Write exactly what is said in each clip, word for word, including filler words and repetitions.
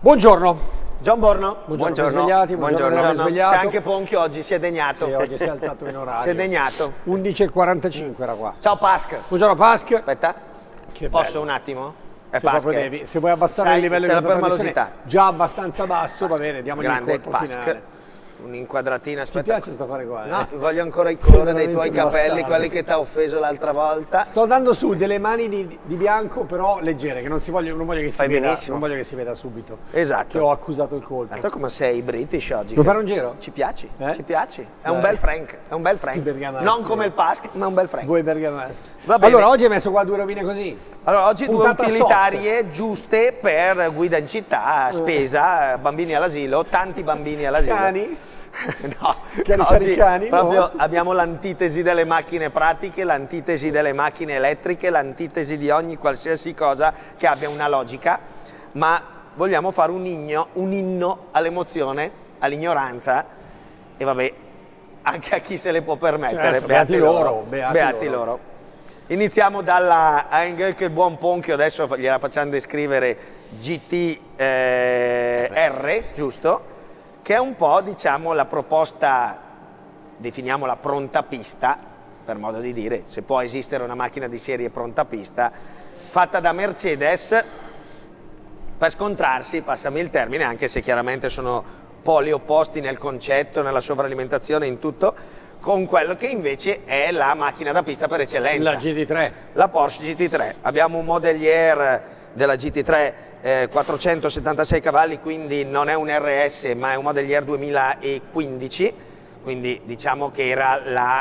Buongiorno. John Borno, Buongiorno, buongiorno. Svegliati, buongiorno, buongiorno. Svegliato. C'è anche Ponchio oggi, si è degnato. Sì, oggi si è alzato in orario. Si è degnato. undici e quarantacinque era qua. Ciao Pasc. Buongiorno Pasc. Aspetta, che posso bello. un attimo? È Se, Pasc. devi, se vuoi abbassare Sai, il livello c'è di la questa permalosità. già abbastanza basso, Pasc. va bene, diamogli Grande il colpo Pasc. finale. Un'inquadratina, Ti aspetta. piace sta fare qua? Eh? No, voglio ancora il colore dei tuoi veramente capelli, bastardo. quelli che ti ha offeso l'altra volta. Sto dando su delle mani di, di bianco, però leggere, che non, si voglio, non, voglio che si Fai veda, benissimo. non voglio che si veda subito. Esatto. Che ho accusato il colpo. Altro come sei British oggi. Vuoi fare un giro? Ci piaci, Eh? ci piaci. È Dai. un bel Frank, è un bel Frank. Sti bergamaschi. Non come il Pasc, ma un bel Frank. Voi bergamaschi. Va bene. Allora, oggi hai messo qua due rovine così. Allora, oggi due Puntata utilitarie giuste per guida in città, spesa, bambini all'asilo, tanti bambini all'asilo. Cani? No, Cani oggi caricani, proprio no? abbiamo l'antitesi delle macchine pratiche, l'antitesi delle macchine elettriche, l'antitesi di ogni qualsiasi cosa che abbia una logica, ma vogliamo fare un inno, un inno all'emozione, all'ignoranza e vabbè, anche a chi se le può permettere. Certo, beati, beati loro, loro, beati beati loro. loro. Iniziamo dalla anche il buon Ponchio, adesso gliela facciamo descrivere G T eh, R, giusto? Che è un po', diciamo, la proposta, definiamola pronta pista, per modo di dire, se può esistere una macchina di serie pronta pista, fatta da Mercedes per scontrarsi, passami il termine, anche se chiaramente sono poli opposti nel concetto, nella sovralimentazione, in tutto, con quello che invece è la macchina da pista per eccellenza. La G T tre. La Porsche G T tre. Abbiamo un modelier della G T tre eh, quattrocentosettantasei cavalli, quindi non è un R S ma è un modelier duemilaquindici, quindi diciamo che era la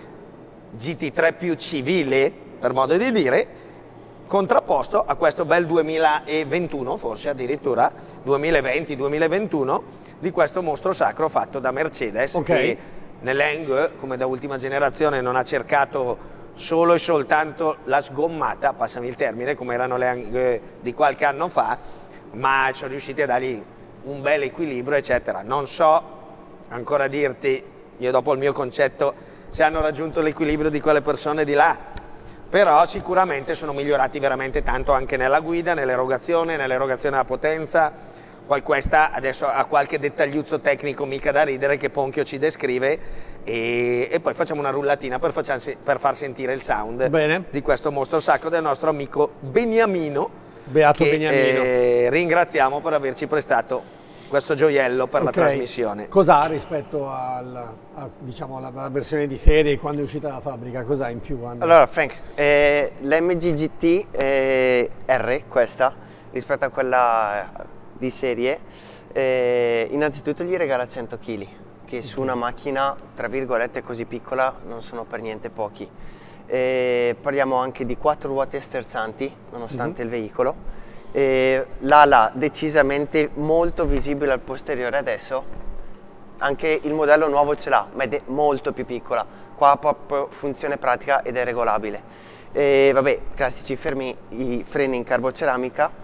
G T tre più civile, per modo di dire, contrapposto a questo bel duemilaventuno, forse addirittura duemilaventi duemilaventuno, di questo mostro sacro fatto da Mercedes, Okay. che nell'Eng, come da ultima generazione, non ha cercato solo e soltanto la sgommata, passami il termine, come erano le Eng di qualche anno fa, ma sono riusciti a dargli un bel equilibrio, eccetera. Non so ancora dirti, io dopo il mio concetto, se hanno raggiunto l'equilibrio di quelle persone di là, però sicuramente sono migliorati veramente tanto anche nella guida, nell'erogazione, nell'erogazione della potenza. Poi questa adesso ha qualche dettagliuzzo tecnico mica da ridere che Ponchio ci descrive e, e poi facciamo una rullatina per, facciamo, per far sentire il sound Bene. di questo mostro sacro del nostro amico Beniamino, Beato che Beniamino. eh, ringraziamo per averci prestato questo gioiello per la Okay. trasmissione. Cos'ha rispetto al, a, diciamo, alla versione di serie quando è uscita dalla fabbrica? Cos'ha in più? Anna? Allora Frank, eh, l'M G G T eh, R, questa, rispetto a quella di serie, eh, innanzitutto gli regala cento chili, che su una macchina, tra virgolette, così piccola non sono per niente pochi. Eh, parliamo anche di quattro ruote sterzanti, nonostante Mm-hmm. il veicolo. Eh, l'ala decisamente molto visibile al posteriore adesso, anche il modello nuovo ce l'ha, ma è molto più piccola. Qua ha proprio funzione pratica ed è regolabile. Eh, vabbè, classici fermi, i freni in carboceramica.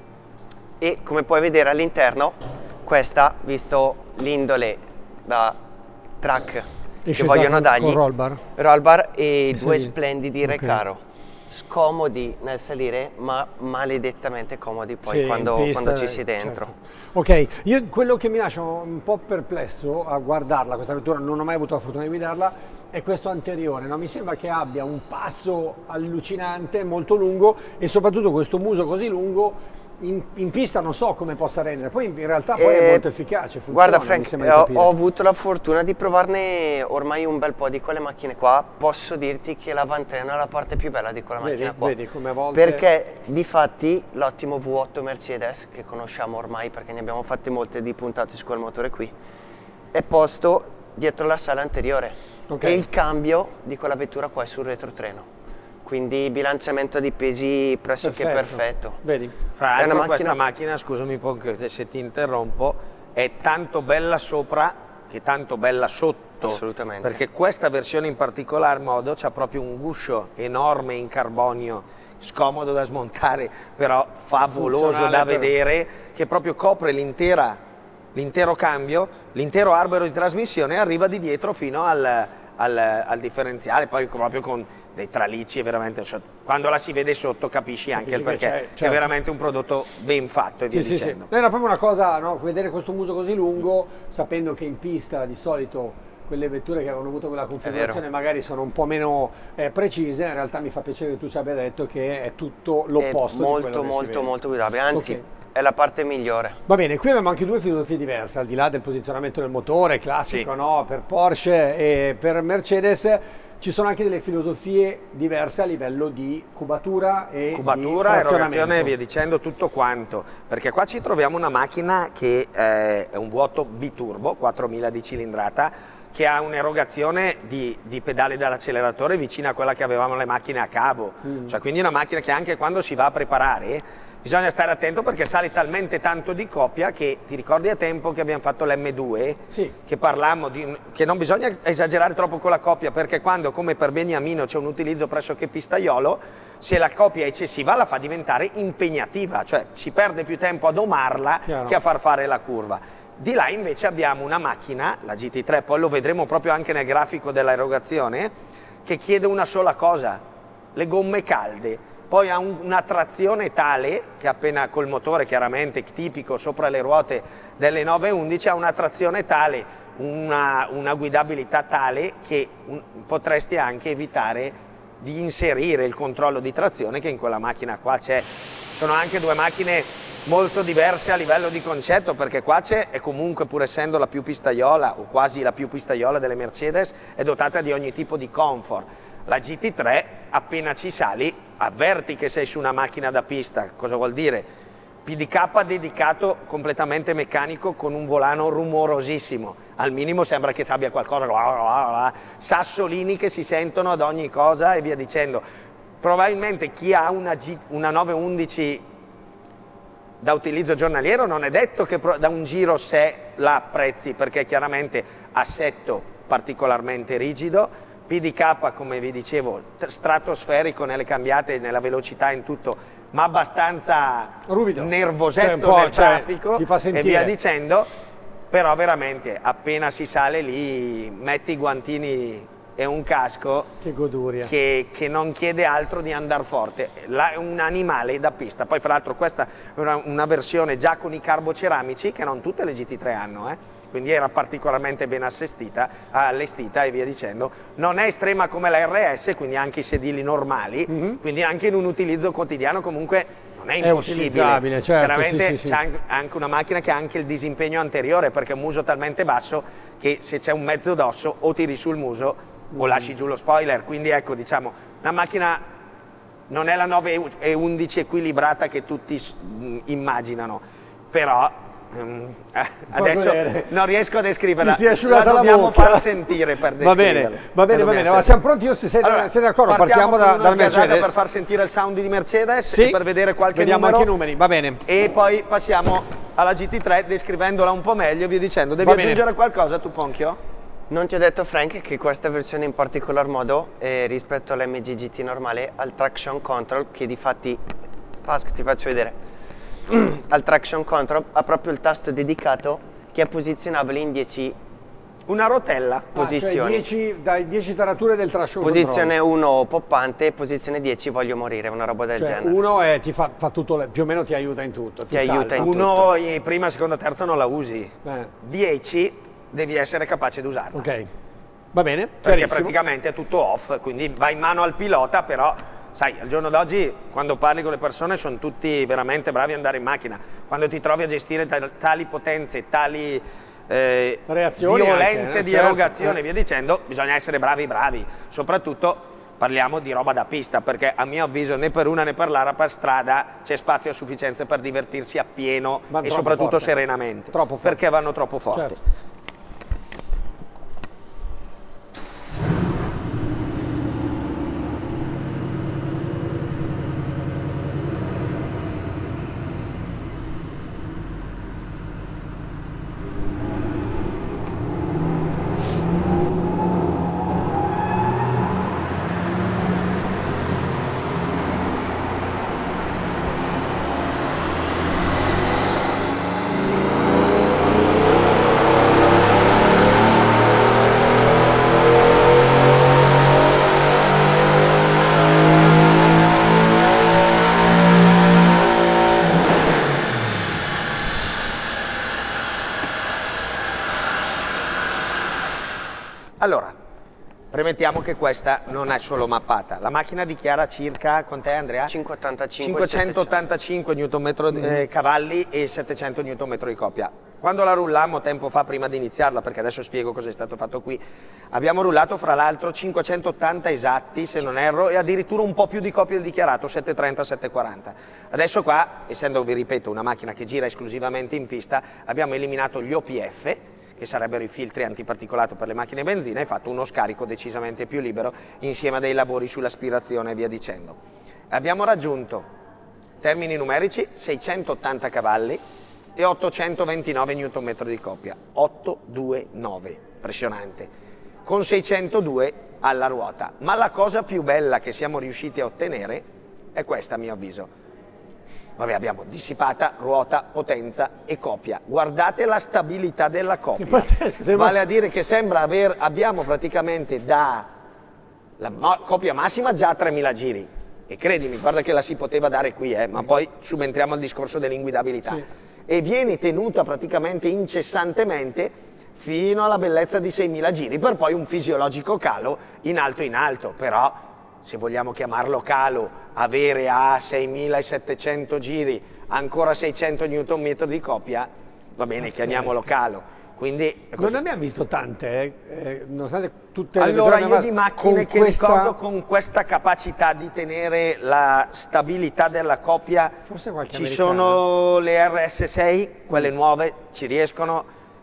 E come puoi vedere all'interno, questa, visto l'indole da track Esce che vogliono da- dargli, con roll bar? roll bar e E due sedili. splendidi Ok. recaro, scomodi nel salire ma maledettamente comodi poi Sì, quando, in pista, quando ci sei dentro. certo. Ok, io quello che mi lascia un po' perplesso a guardarla, questa vettura, non ho mai avuto la fortuna di guidarla, è questo anteriore, no? Mi sembra che abbia un passo allucinante, molto lungo e soprattutto questo muso così lungo. In, in pista non so come possa rendere, poi in realtà poi Eh, è molto efficace, funziona, guarda mi Frank, sembra eh, di ho, capire. ho avuto la fortuna di provarne ormai un bel po' di quelle macchine qua. Posso dirti che l'avantreno è la parte più bella di quella Vedi, macchina qua, vedi come a volte... perché difatti l'ottimo V otto Mercedes, che conosciamo ormai perché ne abbiamo fatte molte di puntate su quel motore qui, è posto dietro la sala anteriore. Ok. E il cambio di quella vettura qua è sul retrotreno, quindi bilanciamento di pesi pressoché perfetto. Vedi? Fra È una l'altro macchina- questa macchina, scusami Ponchio se ti interrompo, è tanto bella sopra che tanto bella sotto. Assolutamente. Perché questa versione in particolar modo c'ha proprio un guscio enorme in carbonio, scomodo da smontare, però favoloso Funzionale da per- vedere, che proprio copre l'intera l'intero cambio, l'intero albero di trasmissione, arriva di dietro fino al, al, al differenziale, poi proprio con dei tralicci, è veramente, quando la si vede sotto capisci anche il perché, certo. è veramente un prodotto ben fatto e via sì, dicendo. Sì, sì. Era proprio una cosa, no? Vedere questo muso così lungo, sapendo che in pista di solito quelle vetture che avevano avuto quella configurazione magari sono un po' meno eh, precise, in realtà mi fa piacere che tu ci abbia detto che è tutto l'opposto. Molto, molto, molto guidabile, anzi okay. È la parte migliore. Va bene, qui abbiamo anche due filosofie diverse, al di là del posizionamento del motore, classico, sì. no? Per Porsche e per Mercedes. Ci sono anche delle filosofie diverse a livello di cubatura e cubatura, di erogazione e via dicendo, tutto quanto, perché qua ci troviamo una macchina che eh, è un vuoto biturbo, quattromila di cilindrata, che ha un'erogazione di, di pedali dall'acceleratore vicina a quella che avevamo le macchine a cavo, mm. cioè quindi una macchina che anche quando si va a preparare bisogna stare attento perché sale talmente tanto di coppia che ti ricordi a tempo che abbiamo fatto l'M due? Sì. Che parlammo di che non bisogna esagerare troppo con la coppia perché quando come per Beniamino c'è un utilizzo pressoché pistaiolo, se la coppia è eccessiva la fa diventare impegnativa, cioè si perde più tempo a domarla Chiaro. Che a far fare la curva. Di là invece abbiamo una macchina, la G T tre, poi lo vedremo proprio anche nel grafico dell'erogazione, che chiede una sola cosa, le gomme calde. Poi ha un, una trazione tale che appena col motore chiaramente tipico sopra le ruote delle nove undici ha una trazione tale, una, una guidabilità tale che un, potresti anche evitare di inserire il controllo di trazione che in quella macchina qua c'è. Sono anche due macchine molto diverse a livello di concetto perché qua c'è e comunque pur essendo la più pistaiola o quasi la più pistaiola delle Mercedes è dotata di ogni tipo di comfort. La G T tre appena ci sali avverti che sei su una macchina da pista, cosa vuol dire? P D K dedicato completamente meccanico con un volano rumorosissimo, al minimo sembra che abbia qualcosa, sassolini che si sentono ad ogni cosa e via dicendo. Probabilmente chi ha una, G, una nove undici da utilizzo giornaliero non è detto che da un giro sé la apprezzi perché chiaramente assetto particolarmente rigido, P D K come vi dicevo stratosferico nelle cambiate, nella velocità in tutto, ma abbastanza ruvido, nervosetto cioè, nel traffico cioè, e via dicendo, però veramente appena si sale lì metti i guantini e un casco che, goduria. che, che non chiede altro di andare forte, La, è un animale da pista. Poi fra l'altro questa è una, una versione già con i carboceramici che non tutte le G T tre hanno, eh? quindi era particolarmente ben assestita, allestita e via dicendo. Non è estrema come la R S, quindi anche i sedili normali, mm-hmm. quindi anche in un utilizzo quotidiano comunque non è impossibile. Certo, chiaramente sì, sì, c'è sì. anche una macchina che ha anche il disimpegno anteriore perché è un muso talmente basso che se c'è un mezzo d'osso o tiri sul muso mm. o lasci giù lo spoiler, quindi ecco diciamo una macchina non è la nove undici equilibrata che tutti immaginano, però Um, eh, adesso non riesco a descriverla, si è asciugata la dobbiamo la bocca. far sentire per descriverla. Va bene, va bene, va bene. Ma siamo pronti? Io se sei, allora, sei d'accordo, partiamo, partiamo da, dal Mercedes per far sentire il sound di Mercedes sì, e per vedere qualche vediamo numero. anche i numeri, va bene. E poi passiamo alla G T tre descrivendola un po' meglio e via dicendo. Devi va aggiungere bene. qualcosa tu, Ponchio? Non ti ho detto, Frank, che questa versione in particolar modo eh, rispetto all'M G G T normale ha il traction control che di fatti Pasco, ti faccio vedere al traction control ha proprio il tasto dedicato che è posizionabile in dieci una rotella posizioni, ah, cioè dieci, dai dieci tarature del traction posizione control. uno poppante, posizione dieci voglio morire, una roba del cioè, genere. Uno è, ti fa, fa tutto, più o meno ti aiuta in tutto, ti, ti aiuta in uno tutto. in prima, seconda, terza non la usi, eh. dieci devi essere capace di usarla. Ok, va bene, perché praticamente è tutto off, quindi va in mano al pilota, però sai, al giorno d'oggi quando parli con le persone sono tutti veramente bravi ad andare in macchina, quando ti trovi a gestire tali potenze, tali eh, reazioni violenze anche, di certo. erogazione e via dicendo, bisogna essere bravi bravi, soprattutto parliamo di roba da pista perché a mio avviso né per una né per l'altra per strada c'è spazio a sufficienza per divertirsi appieno e soprattutto forte. serenamente, troppo forte. perché vanno troppo forti. Certo. Allora, premettiamo che questa non è solo mappata. La macchina dichiara circa, quant'è Andrea? cinquecentottantacinque newton metro eh, cavalli e settecento newton metro di coppia. Quando la rullammo tempo fa, prima di iniziarla, perché adesso spiego cosa è stato fatto qui, abbiamo rullato fra l'altro cinquecentottanta esatti, se non erro, e addirittura un po' più di coppie del dichiarato, settecentotrenta settecentoquaranta. Adesso qua, essendo, vi ripeto, una macchina che gira esclusivamente in pista, abbiamo eliminato gli O P F, che sarebbero i filtri antiparticolato per le macchine benzina, e fatto uno scarico decisamente più libero insieme a dei lavori sull'aspirazione e via dicendo. Abbiamo raggiunto, termini numerici, seicentottanta cavalli e ottocentoventinove newton metro di coppia, ottocentoventinove, impressionante, con seicentodue alla ruota. Ma la cosa più bella che siamo riusciti a ottenere è questa, a mio avviso. Vabbè, abbiamo dissipata, ruota, potenza e coppia. Guardate la stabilità della coppia. Pazzesco, vale a dire che sembra aver, abbiamo praticamente da la coppia massima già a tremila giri. E credimi, guarda che la si poteva dare qui, eh, ma poi subentriamo al discorso dell'inguidabilità. Sì. E viene tenuta praticamente incessantemente fino alla bellezza di seimila giri, per poi un fisiologico calo in alto in alto. Però, se vogliamo chiamarlo calo, avere a seimilasettecento giri ancora seicento newton metro di coppia, va bene, chiamiamolo calo. Quindi, non ne abbiamo visto tante, eh, eh, nonostante tutte le allora io di macchine che questa... ricordo con questa capacità di tenere la stabilità della coppia, forse qualche ci americana. Sono le R S sei, quelle nuove ci riescono,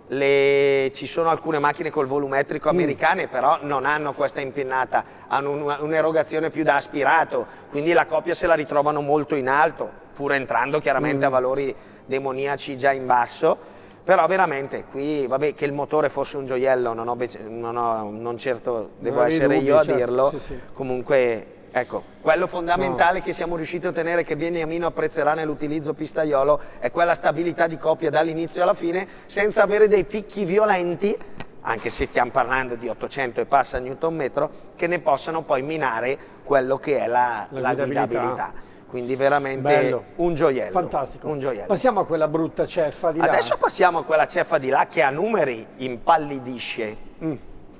le... ci sono alcune macchine col volumetrico americane, mm. però non hanno questa impennata, hanno un'erogazione più da aspirato, quindi la coppia se la ritrovano molto in alto, pur entrando chiaramente mm. a valori demoniaci già in basso. Però veramente qui, vabbè, che il motore fosse un gioiello, non, ho, non, ho, non certo devo non essere dubbi, io a certo. dirlo, sì, sì. Comunque ecco, quello fondamentale no. che siamo riusciti a ottenere, che Beniamino apprezzerà nell'utilizzo pistaiolo, è quella stabilità di coppia dall'inizio alla fine, senza avere dei picchi violenti, anche se stiamo parlando di ottocento e passa newton metro, che ne possano poi minare quello che è la, la, la guidabilità. guidabilità. Quindi veramente bello. un gioiello. Fantastico. Un gioiello. Passiamo a quella brutta ceffa di là. Adesso passiamo a quella ceffa di là che a numeri impallidisce. Mm.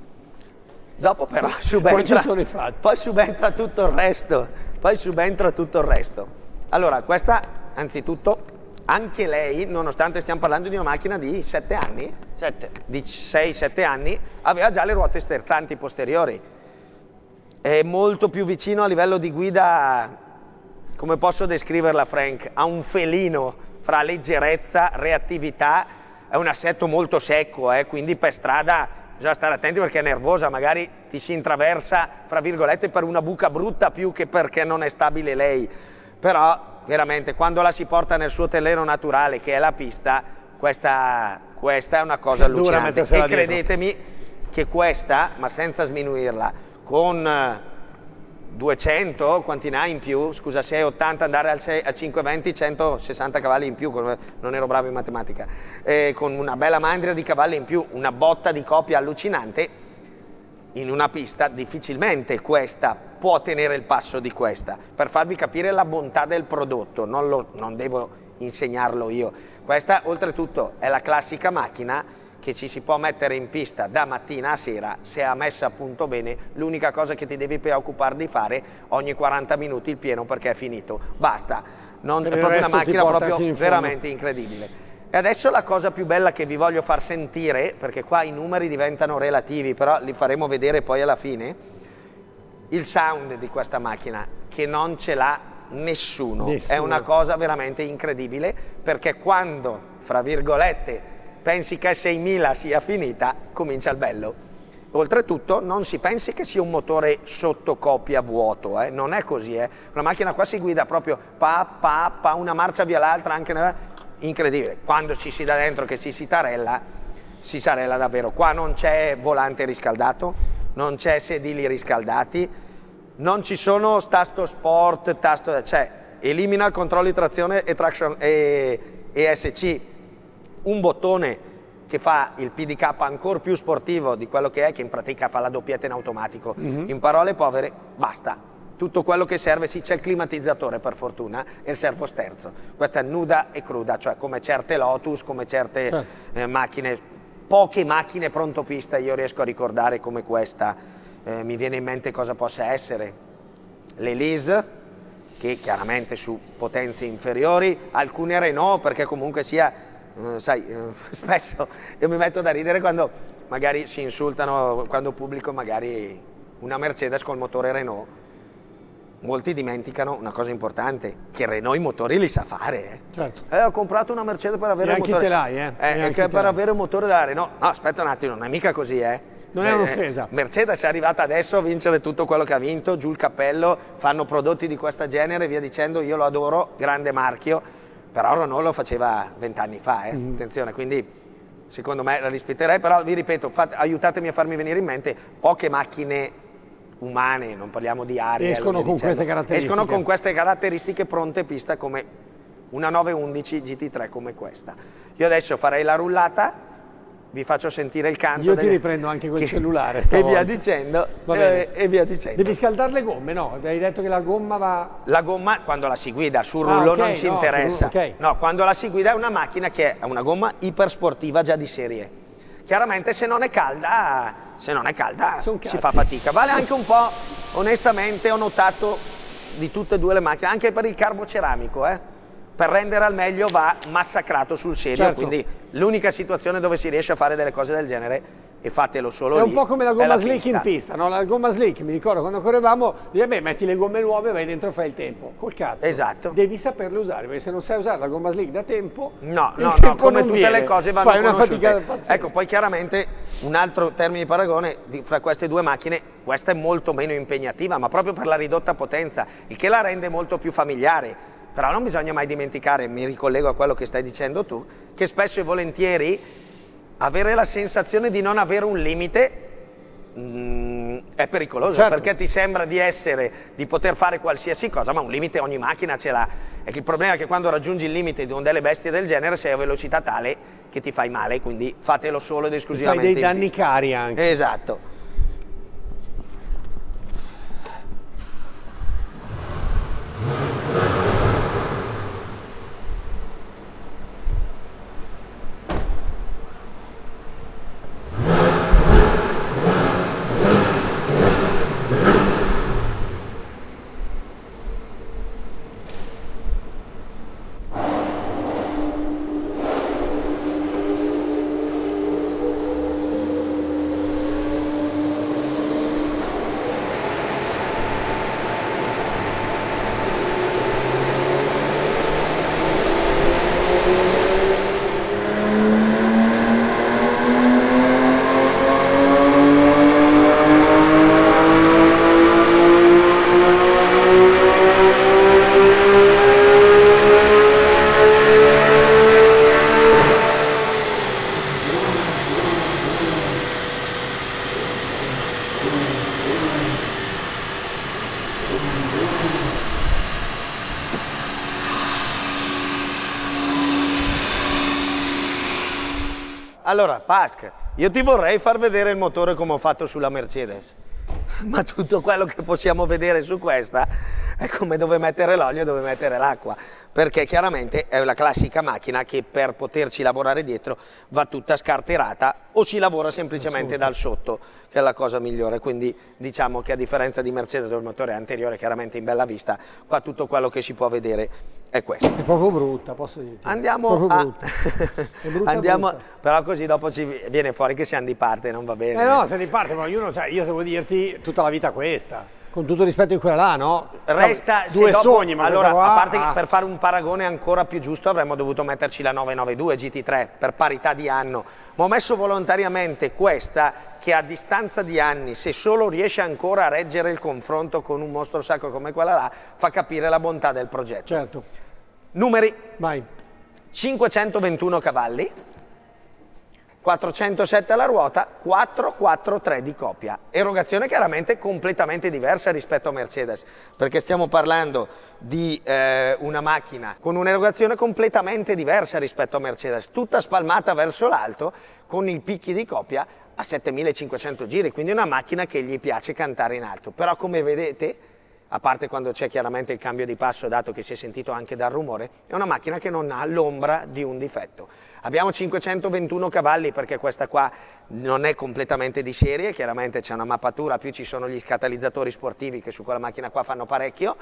Dopo però subentra, poi, ci sono i fatti. poi subentra tutto il resto. Poi subentra tutto il resto. Allora, questa, anzitutto, anche lei, nonostante stiamo parlando di una macchina di sette anni, sette. di sei sette anni, aveva già le ruote sterzanti posteriori. È molto più vicino a livello di guida. Come posso descriverla, Frank? Ha un felino fra leggerezza, reattività, è un assetto molto secco, eh? Quindi per strada bisogna stare attenti perché è nervosa, magari ti si intraversa, fra virgolette, per una buca brutta più che perché non è stabile lei. Però veramente quando la si porta nel suo terreno naturale, che è la pista, questa, questa è una cosa allucinante. E credetemi dietro. che questa, ma senza sminuirla, con duecento, quanti ne ha in più? Scusa, sei ottanta, andare al sei, a cinquecentoventi, centosessanta cavalli in più, non ero bravo in matematica, eh, con una bella mandria di cavalli in più, una botta di coppia allucinante, in una pista difficilmente questa può tenere il passo di questa. Per farvi capire la bontà del prodotto, non, lo, non devo insegnarlo io. Questa oltretutto è la classica macchina che ci si può mettere in pista da mattina a sera, se è messa appunto bene, l'unica cosa che ti devi preoccupare di fare ogni quaranta minuti il pieno perché è finito, basta, non, è proprio una macchina proprio veramente incredibile. E adesso la cosa più bella che vi voglio far sentire, perché qua i numeri diventano relativi, però li faremo vedere poi alla fine, il sound di questa macchina, che non ce l'ha nessuno. nessuno, è una cosa veramente incredibile, perché quando, fra virgolette, pensi che a seimila sia finita, comincia il bello. Oltretutto non si pensi che sia un motore sotto coppia vuoto, eh? Non è così, eh? La macchina qua si guida proprio pa, pa, pa, una marcia via l'altra, anche incredibile. Quando ci si dà dentro che si si tarella, si sarella davvero. Qua non c'è volante riscaldato, non c'è sedili riscaldati, non ci sono tasto sport, tasto, cioè elimina il controllo di trazione e traction e, e S C. Un bottone che fa il P D K ancora più sportivo di quello che è, che in pratica fa la doppietta in automatico. Mm-hmm. In parole povere, basta. Tutto quello che serve, sì, c'è il climatizzatore per fortuna e il servosterzo. Questa è nuda e cruda, cioè come certe Lotus, come certe certo. eh, macchine poche macchine pronto pista io riesco a ricordare come questa, eh, mi viene in mente cosa possa essere. L'Elise, che chiaramente su potenze inferiori, alcune Renault, perché comunque sia, eh, sai, eh, spesso io mi metto da ridere quando magari si insultano, quando pubblico magari una Mercedes col motore Renault. Molti dimenticano una cosa importante, che Renault i motori li sa fare. Eh. Certo. Eh, ho comprato una Mercedes per avere e un anche motore. te l'hai, eh? eh che per avere un motore della Renault. No, aspetta un attimo, non è mica così, eh. Non è un'offesa. Mercedes è arrivata adesso a vincere tutto quello che ha vinto, giù il cappello, fanno prodotti di questo genere, via dicendo, io lo adoro, grande marchio, però Renault lo faceva vent'anni fa, eh. Mm. Attenzione, quindi secondo me la rispetterei, però vi ripeto, fate, aiutatemi a farmi venire in mente, poche macchine umane, non parliamo di Ariel, escono con dicendo, queste caratteristiche. Escono con queste caratteristiche pronte pista come una nove undici G T tre come questa. Io adesso farei la rullata, vi faccio sentire il canto. Io ti delle... riprendo anche col che... cellulare stavolta. E via dicendo, e, e via dicendo. Devi scaldare le gomme, no? Hai detto che la gomma va... La gomma quando la si guida, sul ah, rullo okay, non ci no, interessa. Okay. No, quando la si guida è una macchina che è una gomma ipersportiva già di serie. Chiaramente se non è calda, se non è calda si fa fatica. Vale anche un po', onestamente ho notato di tutte e due le macchine, anche per il carboceramico, eh? Per rendere al meglio va massacrato sul serio, certo. Quindi l'unica situazione dove si riesce a fare delle cose del genere, e fatelo solo lì, è un po' come la gomma la slick pista. in pista, no? La gomma slick, mi ricordo quando correvamo, dice, beh, metti le gomme nuove, vai dentro e fai il tempo. Col cazzo. Esatto. Devi saperle usare, perché se non sai usare la gomma slick da tempo, no, no, no, come tutte viene. le cose vanno fai una conosciute. fatica pazzesca. Ecco, poi chiaramente un altro termine di paragone di, fra queste due macchine, questa è molto meno impegnativa, ma proprio per la ridotta potenza, il che la rende molto più familiare. Però non bisogna mai dimenticare, mi ricollego a quello che stai dicendo tu, che spesso e volentieri avere la sensazione di non avere un limite mm, è pericoloso, certo. Perché ti sembra di essere, di poter fare qualsiasi cosa, ma un limite ogni macchina ce l'ha. E il problema è che quando raggiungi il limite di delle bestie del genere sei a velocità tale che ti fai male, quindi fatelo solo ed esclusivamente fai dei in danni pista. cari anche. Esatto. Allora, Pasc, io ti vorrei far vedere il motore come ho fatto sulla Mercedes, ma tutto quello che possiamo vedere su questa è come dove mettere l'olio e dove mettere l'acqua, perché chiaramente è la classica macchina che per poterci lavorare dietro va tutta scarterata o si lavora semplicemente dal sotto, che è la cosa migliore. Quindi diciamo che a differenza di Mercedes, dove il motore è anteriore chiaramente in bella vista, qua tutto quello che si può vedere è questo. È proprio brutta, posso dirti. Andiamo a... brutta. È brutta, Andiamo... brutta. Però così dopo ci viene fuori che siamo di parte, non va bene. Eh no, sei di parte, ma io, non, cioè, io devo dirti tutta la vita questa. Con tutto rispetto in quella là, no? Resta due dopo, sogni, ma allora, qua, a parte ah. che per fare un paragone ancora più giusto avremmo dovuto metterci la nove nove due G T tre per parità di anno, ma ho messo volontariamente questa che a distanza di anni, se solo riesce ancora a reggere il confronto con un mostro sacro come quella là, fa capire la bontà del progetto. Certo. Numeri. Vai. cinquecentoventuno cavalli, quattrocentosette alla ruota, quattrocentoquarantatré di coppia. Erogazione chiaramente completamente diversa rispetto a Mercedes, perché stiamo parlando di eh, una macchina con un'erogazione completamente diversa rispetto a Mercedes, tutta spalmata verso l'alto, con i picchi di coppia a settemilacinquecento giri, quindi una macchina che gli piace cantare in alto. Però come vedete, a parte quando c'è chiaramente il cambio di passo, dato che si è sentito anche dal rumore, è una macchina che non ha l'ombra di un difetto. Abbiamo cinquecentoventuno cavalli perché questa qua non è completamente di serie, chiaramente c'è una mappatura, più ci sono gli catalizzatori sportivi che su quella macchina qua fanno parecchio,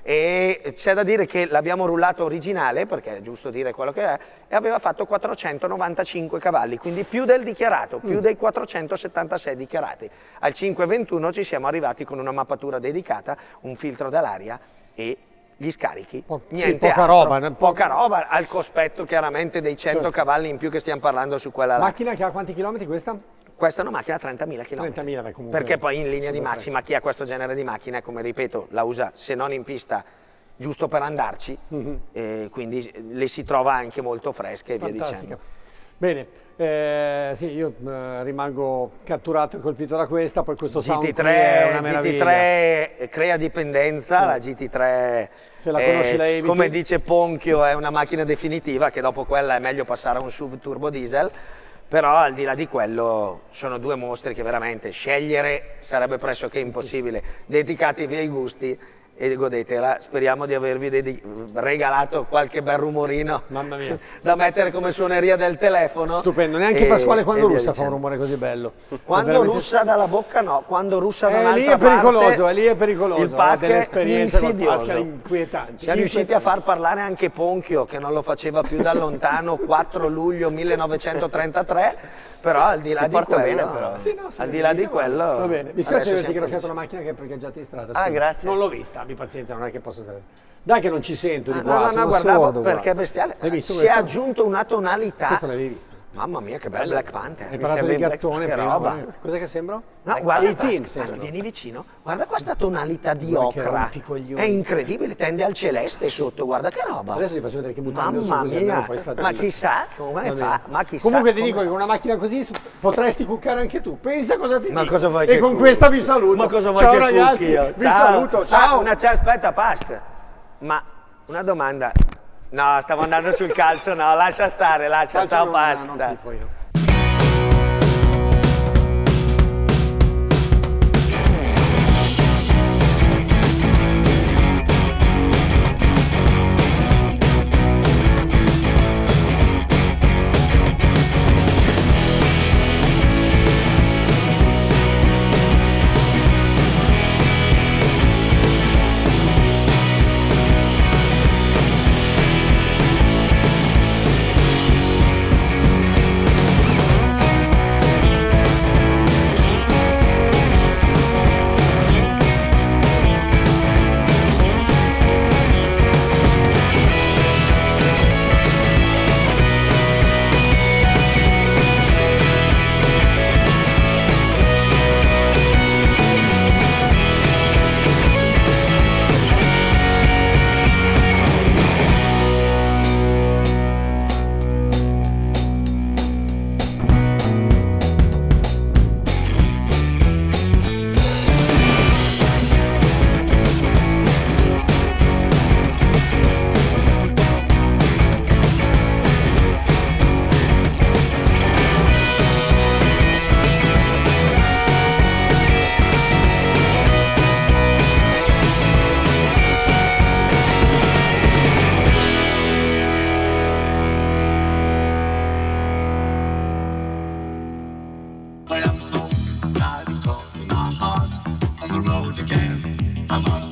e c'è da dire che l'abbiamo rullato originale, perché è giusto dire quello che è, e aveva fatto quattrocentonovantacinque cavalli, quindi più del dichiarato, più mm. dei quattrocentosettantasei dichiarati. Al cinquecentoventuno ci siamo arrivati con una mappatura dedicata, un filtro dall'aria e gli scarichi, po niente sì, poca altro, roba, poca roba al cospetto chiaramente dei cento certo. cavalli in più che stiamo parlando su quella là. Macchina che ha quanti chilometri questa? Questa è una macchina a trentamila chilometri, trentamila, beh, comunque perché poi in linea di massima chi ha questo genere di macchina, come ripeto, la usa se non in pista giusto per andarci, mm-hmm. e quindi le si trova anche molto fresche e via dicendo. Bene, eh, sì, io eh, rimango catturato e colpito da questa, poi questo G T tre, sound è una meraviglia. G T tre crea dipendenza, sì. La G T tre, se la conosci, la eviti. Come dice Ponchio, è una macchina definitiva, che dopo quella è meglio passare a un S U V turbo diesel, però al di là di quello sono due mostri che veramente scegliere sarebbe pressoché impossibile, dedicatevi ai gusti e godetela. Speriamo di avervi regalato qualche bel rumorino. Mamma mia. Da mettere come suoneria del telefono. Stupendo, neanche e, Pasquale quando russa fa un rumore così bello. Quando russa dalla bocca no, quando russa da un'altra parte. Lì è pericoloso, parte, lì è pericoloso. Il Pasca è insidioso. Inquietante. Siamo riusciti a far parlare anche Ponchio, che non lo faceva più da lontano, quattro luglio millenovecentotrentatré. Però al di là di quello, bene, però. Sì, no, sì, al di là di quello, va bene. Mi spiace averti graffiato una macchina che è parcheggiata in strada. Ah, grazie. Non l'ho vista, abbi pazienza, non è che posso stare. Dai che non ci sento di ah, qua. No, no, no, guardavo sordo, perché è bestiale. Si questo? È aggiunto una tonalità. Questo l'avevi visto? Mamma mia, che bello Black Panther. Hai parlato di gattone, che roba. Cos'è che sembra? No, guarda, il team, Pasca, vieni vicino. Guarda questa tonalità di ocra. È incredibile, tende al celeste sotto, guarda che roba. Adesso ti faccio vedere che buttando Mamma su così mia, poi sta ma chissà come fa, ma chissà. Comunque ti dico che con una macchina così potresti cuccare anche tu. Pensa cosa ti ma dico. Cosa vuoi e che con cucchi? questa vi saluto. Ma cosa vuoi ciao che ragazzi, io? vi ciao. saluto, ciao. Ah, una ciao, aspetta Pasca. Ma una domanda. No, stavo andando sul calcio, no, lascia stare, lascia. Calcio ciao Pasca. I am so glad it's in my heart on the road again. I'm on